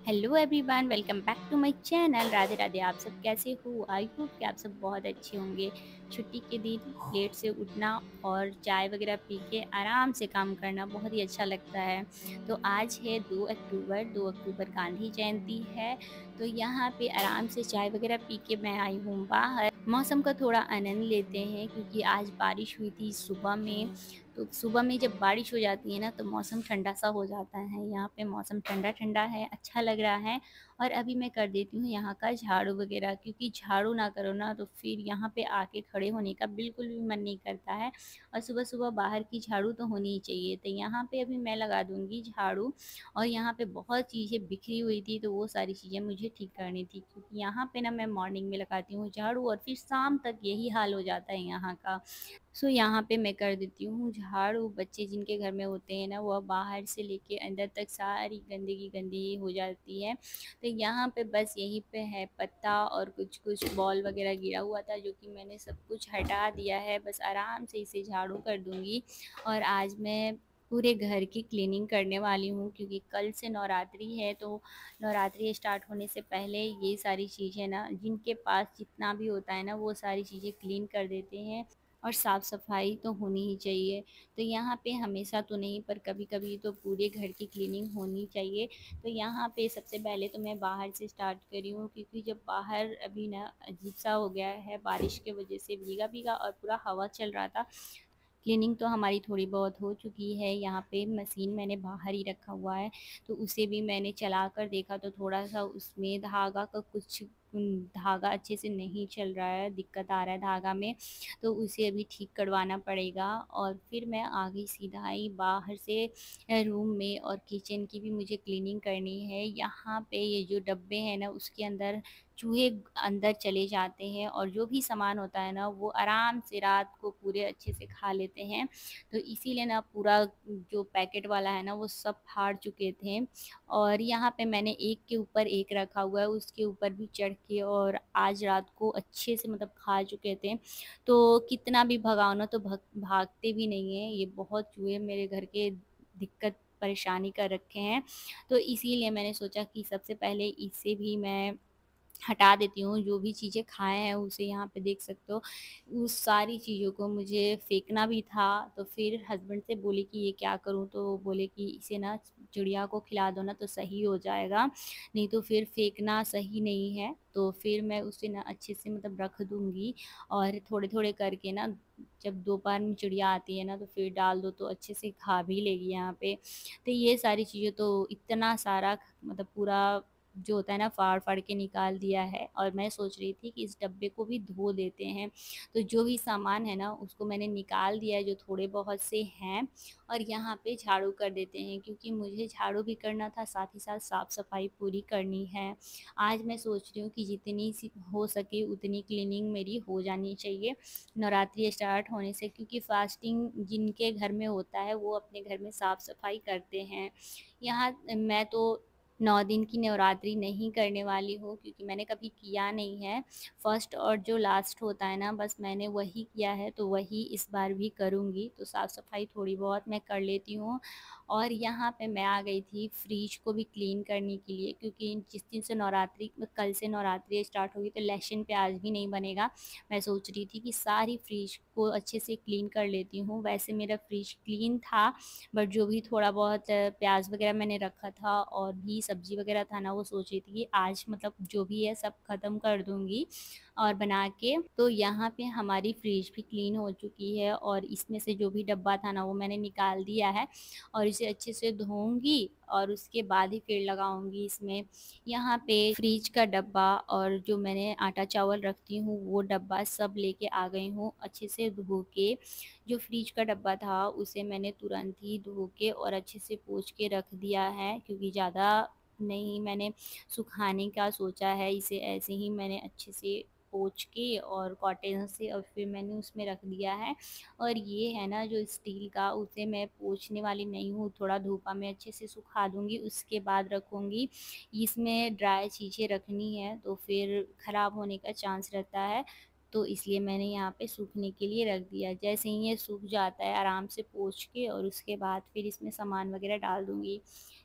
Hello everyone, welcome back to my channel. Radhe Radhe. आप सब कैसे हो? आई होप कि आप सब बहुत अच्छे होंगे। छुट्टी के दिन लेट से उठना और चाय वगैरह पी के आराम से काम करना बहुत ही अच्छा लगता है। तो आज है 2 अक्टूबर गांधी जयंती है। तो यहाँ पे आराम से चाय वगैरह पी के मैं आई हूँ बाहर। मौसम का थोड़ा आनंद लेते हैं क्योंकि आज बारिश हुई थी सुबह में। तो सुबह में जब बारिश हो जाती है ना तो मौसम ठंडा सा हो जाता है। यहाँ पे मौसम ठंडा ठंडा है, अच्छा लग रहा है। और अभी मैं कर देती हूँ यहाँ का झाड़ू वगैरह, क्योंकि झाड़ू ना करो ना तो फिर यहाँ पे आके खड़े होने का बिल्कुल भी मन नहीं करता है। और सुबह सुबह बाहर की झाड़ू तो होनी ही चाहिए। तो यहाँ पे अभी मैं लगा दूंगी झाड़ू। और यहाँ पे बहुत चीज़ें बिखरी हुई थी तो वो सारी चीज़ें मुझे ठीक करनी थी, क्योंकि यहाँ पे ना मैं मॉर्निंग में लगाती हूँ झाड़ू और फिर शाम तक यही हाल हो जाता है यहाँ का। सो यहाँ पे मैं कर देती हूँ झाड़ू। बच्चे जिनके घर में होते हैं ना, वो बाहर से लेके अंदर तक सारी गंदगी गंदगी हो जाती है। तो यहाँ पे बस यहीं पे है पत्ता और कुछ कुछ बॉल वगैरह गिरा हुआ था, जो कि मैंने सब कुछ हटा दिया है। बस आराम से इसे झाड़ू कर दूँगी। और आज मैं पूरे घर की क्लीनिंग करने वाली हूँ, क्योंकि कल से नवरात्रि है। तो नवरात्रि स्टार्ट होने से पहले ये सारी चीज़ें ना, जिनके पास जितना भी होता है ना, वो सारी चीज़ें क्लीन कर देते हैं। और साफ़ सफाई तो होनी ही चाहिए। तो यहाँ पे हमेशा तो नहीं, पर कभी-कभी तो पूरे घर की क्लीनिंग होनी चाहिए। तो यहाँ पे सबसे पहले तो मैं बाहर से स्टार्ट करी हूँ, क्योंकि जब बाहर अभी ना अजीब-सा हो गया है बारिश की वज़ह से, भीगा-भीगा और पूरा हवा चल रहा था। क्लीनिंग तो हमारी थोड़ी बहुत हो चुकी है। यहाँ पे मशीन मैंने बाहर ही रखा हुआ है, तो उसे भी मैंने चला कर देखा तो थोड़ा-सा उसमें धागा का कुछ धागा अच्छे से नहीं चल रहा है, दिक्कत आ रहा है धागा में। तो उसे अभी ठीक करवाना पड़ेगा। और फिर मैं आ गई सीधा ही बाहर से रूम में, और किचन की भी मुझे क्लीनिंग करनी है। यहाँ पे ये जो डब्बे हैं ना, उसके अंदर चूहे अंदर चले जाते हैं, और जो भी सामान होता है ना, वो आराम से रात को पूरे अच्छे से खा लेते हैं। तो इसीलिए ना पूरा जो पैकेट वाला है ना, वो सब फाड़ चुके थे। और यहाँ पे मैंने एक के ऊपर एक रखा हुआ है, उसके ऊपर भी चढ़ के और आज रात को अच्छे से मतलब खा चुके थे। तो कितना भी भगाओ ना तो भागते भी नहीं हैं। ये बहुत चूहे मेरे घर के दिक्कत परेशानी कर रखे हैं। तो इसीलिए मैंने सोचा कि सबसे पहले इसे भी मैं हटा देती हूँ। जो भी चीज़ें खाए हैं उसे यहाँ पे देख सकते हो। उस सारी चीज़ों को मुझे फेंकना भी था, तो फिर हस्बैंड से बोली कि ये क्या करूँ? तो बोले कि इसे ना चिड़िया को खिला दो ना तो सही हो जाएगा, नहीं तो फिर फेंकना सही नहीं है। तो फिर मैं उसे ना अच्छे से मतलब रख दूँगी। और थोड़े-थोड़े करके ना, जब दोपहर में चिड़िया आती है ना तो फिर डाल दो तो अच्छे से खा भी लेगी यहाँ पे। तो ये सारी चीज़ें तो इतना सारा मतलब पूरा जो होता है ना फाड़-फाड़ के निकाल दिया है। और मैं सोच रही थी कि इस डब्बे को भी धो देते हैं। तो जो भी सामान है ना उसको मैंने निकाल दिया है, जो थोड़े बहुत से हैं। और यहाँ पे झाड़ू कर देते हैं, क्योंकि मुझे झाड़ू भी करना था, साथ ही साथ साफ-सफाई पूरी करनी है। आज मैं सोच रही हूँ कि जितनी सी हो सके उतनी क्लीनिंग मेरी हो जानी चाहिए नवरात्रि स्टार्ट होने से, क्योंकि फास्टिंग जिनके घर में होता है वो अपने घर में साफ-सफाई करते हैं। यहाँ मैं तो 9 दिन की नवरात्रि नहीं करने वाली हूँ, क्योंकि मैंने कभी किया नहीं है। फर्स्ट और जो लास्ट होता है ना, बस मैंने वही किया है, तो वही इस बार भी करूँगी। तो साफ़-सफ़ाई थोड़ी बहुत मैं कर लेती हूँ। और यहाँ पे मैं आ गई थी फ्रिज को भी क्लीन करने के लिए, क्योंकि जिस दिन से नवरात्रि कल से नवरात्रि स्टार्ट होगी तो लहसुन प्याज़ भी नहीं बनेगा। मैं सोच रही थी कि सारी फ्रिज को अच्छे से क्लीन कर लेती हूँ। वैसे मेरा फ्रिज क्लीन था, बट जो भी थोड़ा बहुत प्याज़ वग़ैरह मैंने रखा था और भी सब्ज़ी वग़ैरह था ना, वो सोच रही थी कि आज मतलब जो भी है सब ख़त्म कर दूँगी और बना के। तो यहाँ पे हमारी फ्रिज भी क्लीन हो चुकी है, और इसमें से जो भी डब्बा था ना वो मैंने निकाल दिया है। और इसे अच्छे से धोऊँगी और उसके बाद ही फिर लगाऊँगी इसमें। यहाँ पे फ्रिज का डब्बा और जो मैंने आटा चावल रखती हूँ वो डब्बा सब लेके आ गई हूँ अच्छे से धो के। जो फ्रिज का डब्बा था उसे मैंने तुरंत ही धो के और अच्छे से पोंछ के रख दिया है, क्योंकि ज़्यादा नहीं मैंने सुखाने का सोचा है। इसे ऐसे ही मैंने अच्छे से पोंछ के और कॉटन से और फिर मैंने उसमें रख दिया है। और ये है ना जो स्टील का, उसे मैं पोंछने वाली नहीं हूँ, थोड़ा धूपा में अच्छे से सुखा दूँगी उसके बाद रखूँगी। इसमें ड्राई चीज़ें रखनी है तो फिर ख़राब होने का चांस रहता है, तो इसलिए मैंने यहाँ पे सूखने के लिए रख दिया। जैसे ही ये सूख जाता है आराम से पोंछ के और उसके बाद फिर इसमें सामान वग़ैरह डाल दूँगी।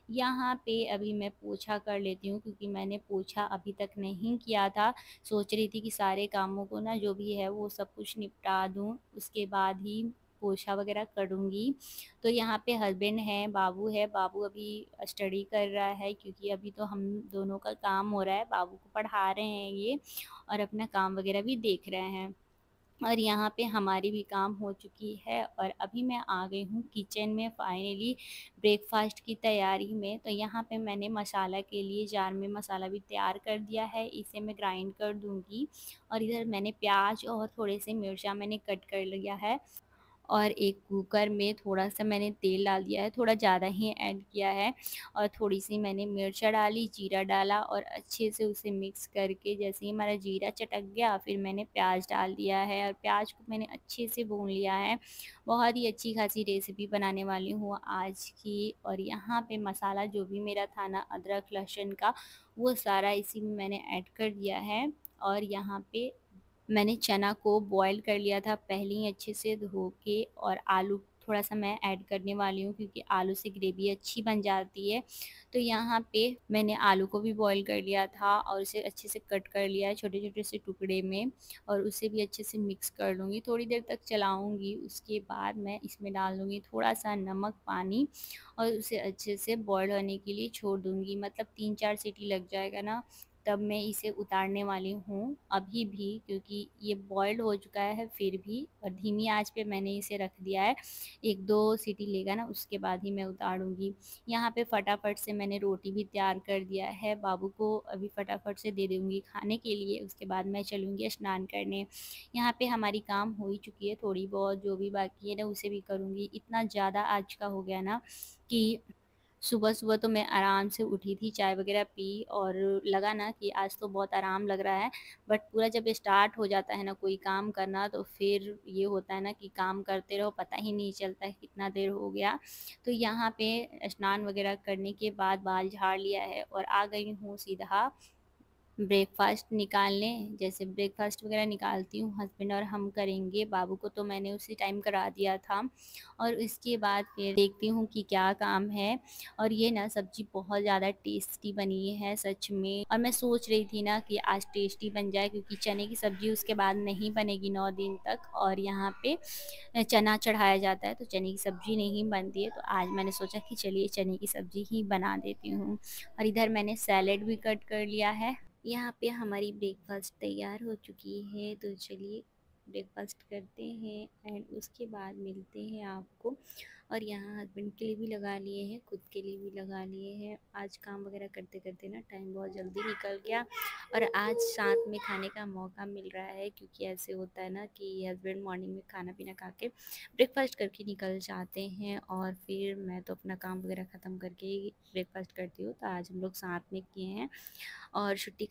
यहाँ पे अभी मैं पोछा कर लेती हूँ, क्योंकि मैंने पोछा अभी तक नहीं किया था। सोच रही थी कि सारे कामों को ना जो भी है वो सब कुछ निपटा दूँ, उसके बाद ही पोछा वगैरह करूँगी। तो यहाँ पे हस्बैंड हैं, बाबू है, बाबू अभी स्टडी कर रहा है, क्योंकि अभी तो हम दोनों का काम हो रहा है, बाबू को पढ़ा रहे हैं ये और अपना काम वगैरह भी देख रहे हैं। और यहाँ पे हमारी भी काम हो चुकी है और अभी मैं आ गई हूँ किचन में फाइनली ब्रेकफास्ट की तैयारी में। तो यहाँ पे मैंने मसाला के लिए जार में मसाला भी तैयार कर दिया है, इसे मैं ग्राइंड कर दूँगी। और इधर मैंने प्याज और थोड़े से मिर्चा मैंने कट कर लिया है और एक कुकर में थोड़ा-सा मैंने तेल डाल दिया है, थोड़ा ज़्यादा ही ऐड किया है और थोड़ी-सी मैंने मिर्चा डाली, जीरा डाला और अच्छे से उसे मिक्स करके जैसे ही हमारा जीरा चटक गया, फिर मैंने प्याज़ डाल दिया है और प्याज़ को मैंने अच्छे से भून लिया है। बहुत ही अच्छी-खासी रेसिपी बनाने वाली हूँ आज की। और यहाँ पे मसाला जो भी मेरा था ना अदरक, लहसुन का, वो सारा इसी में मैंने ऐड कर दिया है। और यहाँ पे मैंने चना को बॉयल कर लिया था पहले ही अच्छे से धो के, और आलू थोड़ा-सा मैं ऐड करने वाली हूँ, क्योंकि आलू से ग्रेवी अच्छी बन जाती है। तो यहाँ पे मैंने आलू को भी बॉयल कर लिया था और उसे अच्छे से कट कर लिया है छोटे-छोटे से टुकड़े में, और उसे भी अच्छे से मिक्स कर लूँगी। थोड़ी देर तक चलाऊँगी, उसके बाद मैं इसमें डाल दूँगी थोड़ा-सा नमक, पानी और उसे अच्छे से बॉयल होने के लिए छोड़ दूँगी। मतलब 3-4 सीटी लग जाएगा ना, तब मैं इसे उतारने वाली हूँ अभी भी, क्योंकि ये बॉइल्ड हो चुका है फिर भी, और धीमी आंच पे मैंने इसे रख दिया है। 1-2 सीटी लेगा ना, उसके बाद ही मैं उतारूँगी। यहाँ पे फटाफट से मैंने रोटी भी तैयार कर दिया है, बाबू को अभी फटाफट से दे दूँगी खाने के लिए, उसके बाद मैं चलूँगी स्नान करने। यहाँ पे हमारी काम हो ही चुकी है, थोड़ी बहुत जो भी बाकी है ना उसे भी करूँगी। इतना ज़्यादा आज का हो गया ना कि सुबह-सुबह तो मैं आराम से उठी थी, चाय वग़ैरह पी और लगा ना कि आज तो बहुत आराम लग रहा है। बट पूरा जब स्टार्ट हो जाता है ना कोई काम करना, तो फिर ये होता है ना कि काम करते रहो, पता ही नहीं चलता है कितना देर हो गया। तो यहाँ पे स्नान वग़ैरह करने के बाद बाल झाड़ लिया है और आ गई हूँ सीधा ब्रेकफ़ास्ट निकालने। जैसे ब्रेकफ़ास्ट वग़ैरह निकालती हूँ, हस्बैंड और हम करेंगे, बाबू को तो मैंने उसी टाइम करा दिया था। और इसके बाद फिर देखती हूँ कि क्या काम है। और ये ना सब्ज़ी बहुत ज़्यादा टेस्टी बनी है सच में, और मैं सोच रही थी ना कि आज टेस्टी बन जाए, क्योंकि चने की सब्ज़ी उसके बाद नहीं बनेगी 9 दिन तक, और यहाँ पे चना चढ़ाया जाता है तो चने की सब्ज़ी नहीं बनती है, तो आज मैंने सोचा कि चलिए चने की सब्ज़ी ही बना देती हूँ। और इधर मैंने सैलेड भी कट कर लिया है। यहाँ पे हमारी ब्रेकफ़ास्ट तैयार हो चुकी है, तो चलिए ब्रेकफ़ास्ट करते हैं एंड उसके बाद मिलते हैं आपको। और यहाँ हस्बैंड के लिए भी लगा लिए हैं, खुद के लिए भी लगा लिए हैं। आज काम वगैरह करते-करते ना टाइम बहुत जल्दी निकल गया, और आज साथ में खाने का मौका मिल रहा है, क्योंकि ऐसे होता है ना कि हस्बैंड मॉर्निंग में खाना-पीना खा के ब्रेकफ़ास्ट करके निकल जाते हैं, और फिर मैं तो अपना काम वगैरह ख़त्म करके ही ब्रेकफ़ास्ट करती हूँ। तो आज हम लोग साथ में किए हैं और छुट्टी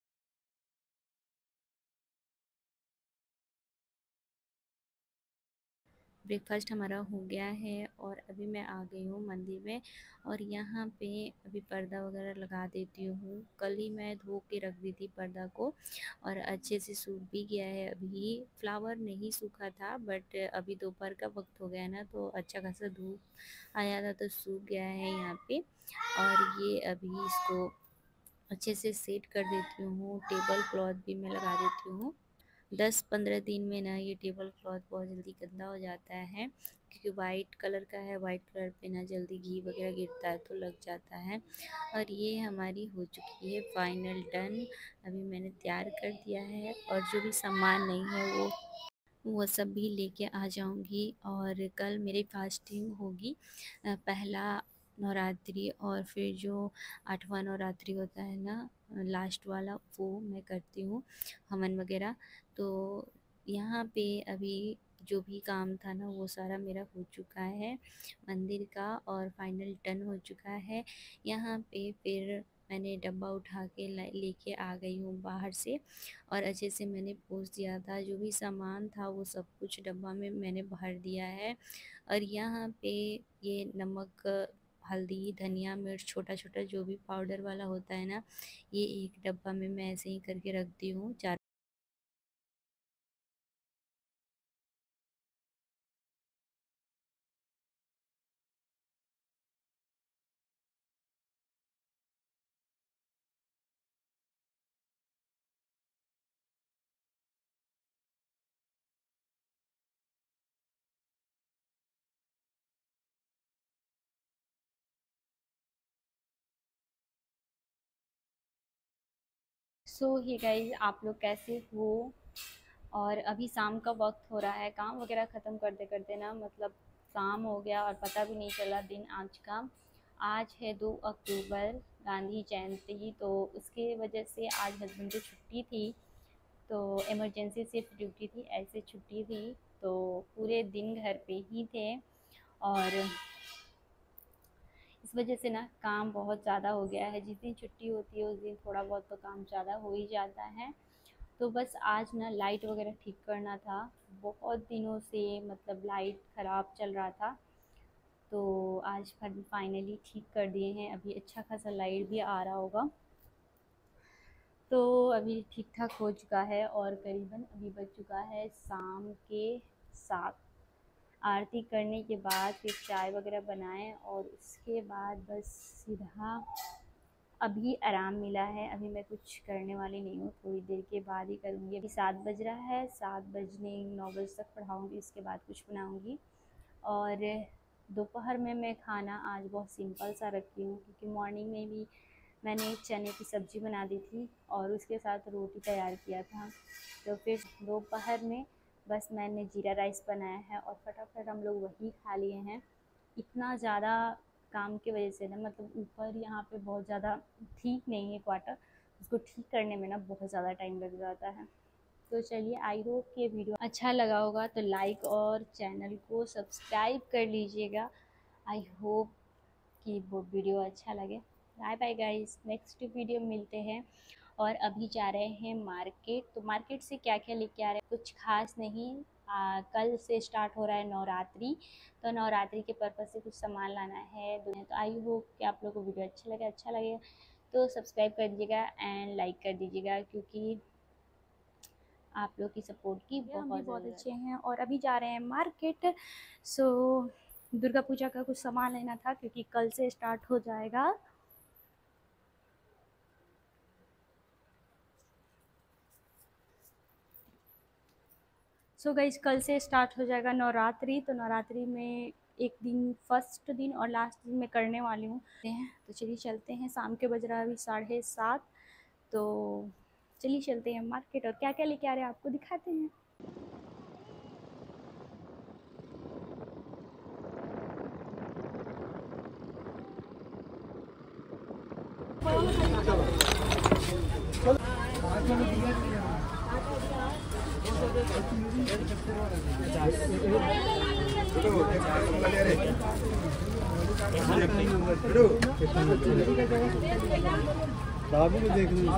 ब्रेकफ़ास्ट हमारा हो गया है और अभी मैं आ गई हूँ मंदिर में, और यहाँ पे अभी पर्दा वगैरह लगा देती हूँ। कल ही मैं धो के रख दी थी पर्दा को, और अच्छे से सूख भी गया है। अभी फ्लावर नहीं सूखा था, बट अभी दोपहर का वक्त हो गया है ना, तो अच्छा खासा धूप आया था तो सूख गया है यहाँ पे। और ये अभी इसको अच्छे से सेट कर देती हूँ, टेबल क्लॉथ भी मैं लगा देती हूँ। 10-15 दिन में ना ये टेबल क्लॉथ बहुत जल्दी गंदा हो जाता है, क्योंकि वाइट कलर का है, वाइट कलर पे ना जल्दी घी वगैरह गिरता है तो लग जाता है। और ये हमारी हो चुकी है फाइनल डन। अभी मैंने तैयार कर दिया है, और जो भी सामान नहीं है वो सब भी लेके आ जाऊंगी। और कल मेरी फास्टिंग होगी, पहला नवरात्रि, और फिर जो 8वां नवरात्रि होता है ना, लास्ट वाला, वो मैं करती हूँ हवन वगैरह। तो यहाँ पे अभी जो भी काम था ना वो सारा मेरा हो चुका है मंदिर का, और फाइनल टर्न हो चुका है। यहाँ पे फिर मैंने डब्बा उठा के लेके आ गई हूँ बाहर से, और अच्छे से मैंने पोंछ दिया था, जो भी सामान था वो सब कुछ डब्बा में मैंने भर दिया है। और यहाँ पे ये नमक, हल्दी, धनिया, मिर्च, छोटा-छोटा जो भी पाउडर वाला होता है ना, ये एक डब्बा में मैं ऐसे ही करके रखती हूँ। चार सो ही गाइज, आप लोग कैसे हो? और अभी शाम का वक्त हो रहा है, काम वगैरह ख़त्म करते करते ना मतलब शाम हो गया और पता भी नहीं चला दिन आज का। आज है 2 अक्टूबर, गांधी जयंती, तो उसके वजह से आज हस्बैंड की छुट्टी थी, तो इमरजेंसी सिर्फ ड्यूटी थी, ऐसे छुट्टी थी, तो पूरे दिन घर पे ही थे। और इस वजह से ना काम बहुत ज़्यादा हो गया है। जिस दिन छुट्टी होती है उस दिन थोड़ा बहुत तो काम ज़्यादा हो ही जाता है। तो बस आज ना लाइट वगैरह ठीक करना था। बहुत दिनों से मतलब लाइट ख़राब चल रहा था, तो आज फाइनली ठीक कर दिए हैं। अभी अच्छा खासा लाइट भी आ रहा होगा, तो अभी ठीक ठाक हो चुका है। और करीबन अभी बज चुका है शाम के 7। आरती करने के बाद फिर चाय वगैरह बनाएं और उसके बाद बस सीधा अभी आराम मिला है। अभी मैं कुछ करने वाली नहीं हूँ, थोड़ी देर के बाद ही करूँगी। अभी 7 बज रहा है, 7 बजने 9 बजे तक पढ़ाऊँगी, उसके बाद कुछ बनाऊँगी। और दोपहर में मैं खाना आज बहुत सिंपल सा रखी हूँ, क्योंकि मॉर्निंग में भी मैंने चने की सब्ज़ी बना दी थी और उसके साथ रोटी तैयार किया था। तो फिर दोपहर में बस मैंने जीरा राइस बनाया है और फटाफट हम लोग वही खा लिए हैं। इतना ज़्यादा काम की वजह से ना मतलब ऊपर यहाँ पे बहुत ज़्यादा ठीक नहीं है क्वार्टर, उसको ठीक करने में ना बहुत ज़्यादा टाइम लग जाता है। तो चलिए, आई होप कि वीडियो अच्छा लगा होगा, तो लाइक और चैनल को सब्सक्राइब कर लीजिएगा। आई होप कि वो वीडियो अच्छा लगे। Bye bye guys, next video मिलते हैं। और अभी जा रहे हैं मार्केट, तो मार्केट से क्या क्या लेके आ रहे हैं कुछ खास नहीं। कल से स्टार्ट हो रहा है नवरात्रि, तो नवरात्रि के पर्पज़ से कुछ सामान लाना है। तो आई होप कि आप लोगों को वीडियो अच्छा लगे तो सब्सक्राइब कर दीजिएगा एंड लाइक कर दीजिएगा, क्योंकि आप लोग की सपोर्ट की बहुत अच्छे हैं। और अभी जा रहे हैं मार्केट। सो दुर्गा पूजा का कुछ सामान लेना था, क्योंकि कल से स्टार्ट हो जाएगा। सो गाइज, कल से स्टार्ट हो जाएगा नवरात्रि, तो नवरात्रि में एक दिन फर्स्ट दिन और लास्ट दिन मैं करने वाली हूँ। तो चलिए चलते हैं, शाम के बज रहा है अभी 7:30। तो चलिए चलते हैं मार्केट और क्या क्या लेके आ रहे हैं आपको दिखाते हैं। बाबू को देखना।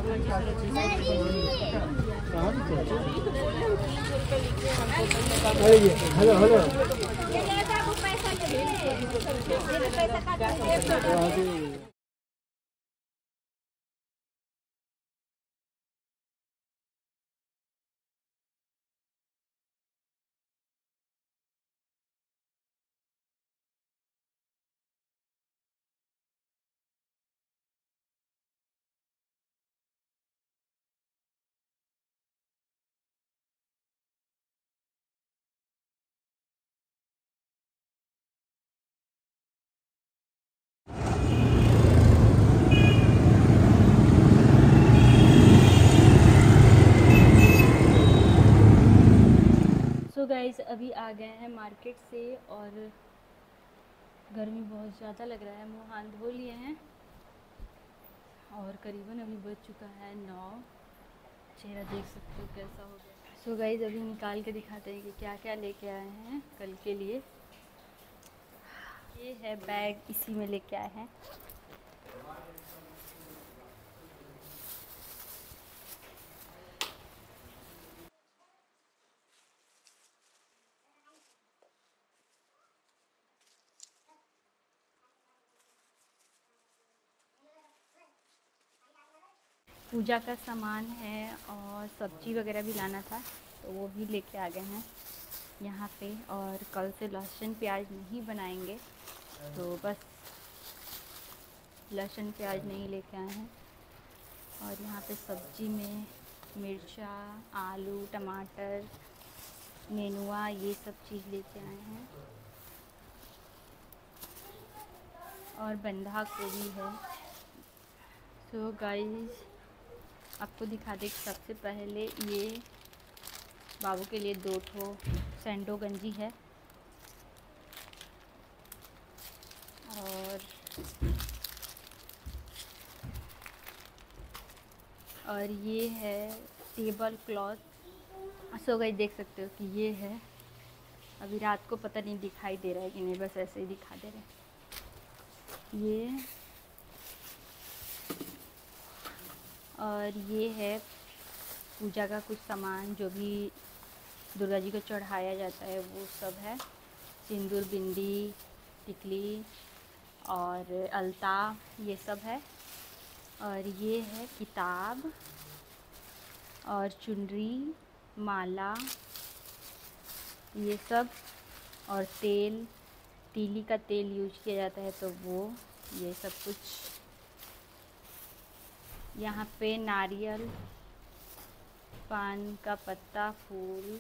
Hello hello. सो गाइज, अभी आ गए हैं मार्केट से और गर्मी बहुत ज़्यादा लग रहा है। मुँह हाथ धो लिए हैं और करीबन अभी बज चुका है 9। चेहरा देख सकते हो कैसा हो गया। सो गाइज, अभी निकाल के दिखाते हैं कि क्या क्या लेके आए हैं कल के लिए। ये है बैग, इसी में लेके आए हैं। पूजा का सामान है और सब्जी वगैरह भी लाना था, तो वो भी लेके आ गए हैं यहाँ पे। और कल से लहसुन प्याज नहीं बनाएंगे, तो बस लहसुन प्याज नहीं लेके आए हैं। और यहाँ पे सब्जी में मिर्चा, आलू, टमाटर, नेनुआ, ये सब चीज़ लेके आए हैं। और बंधा गोभी है। सो गाइस, आपको दिखा दें कि सबसे पहले ये बाबू के लिए 2 ठो सैंडो गंजी है और ये है टेबल क्लॉथ। सो गाइस देख सकते हो कि ये है, अभी रात को पता नहीं दिखाई दे रहा है कि नहीं, बस ऐसे ही दिखा दे रहे हैं ये। और ये है पूजा का कुछ सामान जो भी दुर्गा जी को चढ़ाया जाता है वो सब है। सिंदूर, बिंदी, टिकली और अलता ये सब है। और ये है किताब और चुनरी, माला ये सब, और तेल, तीली का तेल यूज किया जाता है तो वो, ये सब कुछ। यहाँ पे नारियल, पान का पत्ता, फूल,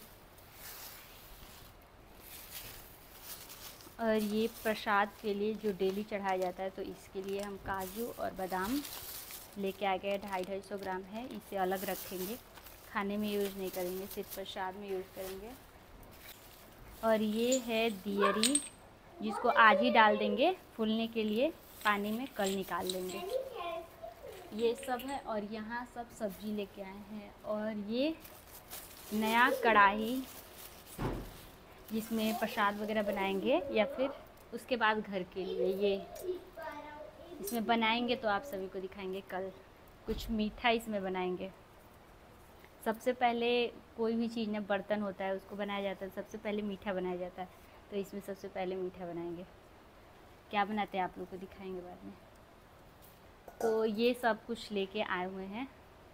और ये प्रसाद के लिए जो डेली चढ़ाया जाता है तो इसके लिए हम काजू और बादाम लेके आ गए। 250-250 ग्राम है, इसे अलग रखेंगे, खाने में यूज़ नहीं करेंगे, सिर्फ प्रसाद में यूज़ करेंगे। और ये है दियरी जिसको आज ही डाल देंगे फूलने के लिए पानी में, कल निकाल लेंगे। ये सब है। और यहाँ सब सब्जी लेके आए हैं। और ये नया कढ़ाई जिसमें प्रसाद वगैरह बनाएंगे या फिर उसके बाद घर के लिए, ये इसमें बनाएंगे तो आप सभी को दिखाएंगे कल। कुछ मीठा इसमें बनाएंगे। सबसे पहले कोई भी चीज़ में बर्तन होता है उसको बनाया जाता है, सबसे पहले मीठा बनाया जाता है, तो इसमें सबसे पहले मीठा बनाएंगे। क्या बनाते हैं आप लोग को दिखाएंगे बाद में। तो ये सब कुछ लेके आए हुए हैं।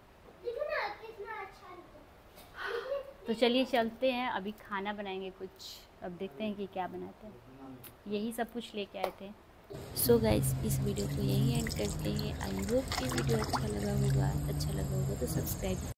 तो चलिए चलते हैं, अभी खाना बनाएंगे कुछ, अब देखते हैं कि क्या बनाते हैं। यही सब कुछ लेके आए थे। सो गाइस इस वीडियो को यही एंड करते हैं। आई होप कि वीडियो अच्छा लगा होगा तो सब्सक्राइब